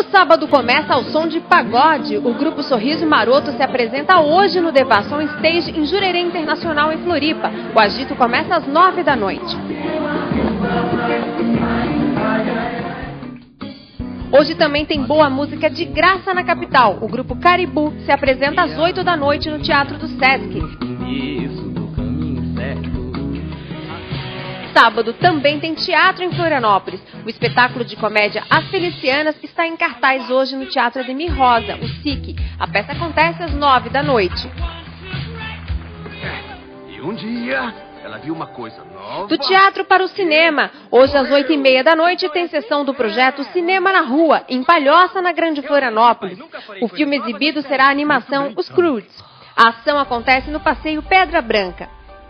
sábado começa ao som de pagode. O grupo Sorriso Maroto se apresenta hoje no Devasson Stage em Jurerê Internacional, em Floripa. O agito começa às 9 da noite. Hoje também tem boa música de graça na capital. O grupo Caribou se apresenta às 8 da noite no Teatro do Sesc. Sábado também tem teatro em Florianópolis. O espetáculo de comédia As Felicianas está em cartaz hoje no Teatro Ademir Rosa, o SIC. A peça acontece às 9 da noite. E um dia ela viu uma coisa nova. Do teatro para o cinema. Hoje às 8h30 da noite tem sessão do projeto Cinema na Rua, em Palhoça, na Grande Florianópolis. O filme exibido será a animação Os Croods. A ação acontece no Passeio Pedra Branca.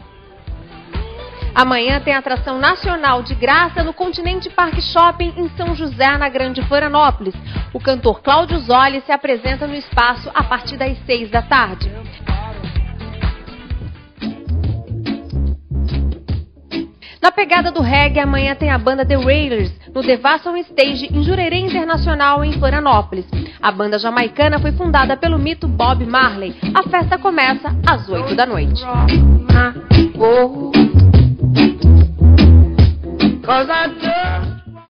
Amanhã tem atração nacional de graça no Continente Park Shopping em São José, na Grande Florianópolis. O cantor Cláudio Zoli se apresenta no espaço a partir das 6 da tarde. Na pegada do reggae, amanhã tem a banda The Wailers no Devasson Stage em Jurerê Internacional, em Florianópolis. A banda jamaicana foi fundada pelo mito Bob Marley. A festa começa às 8 da noite. Cause I just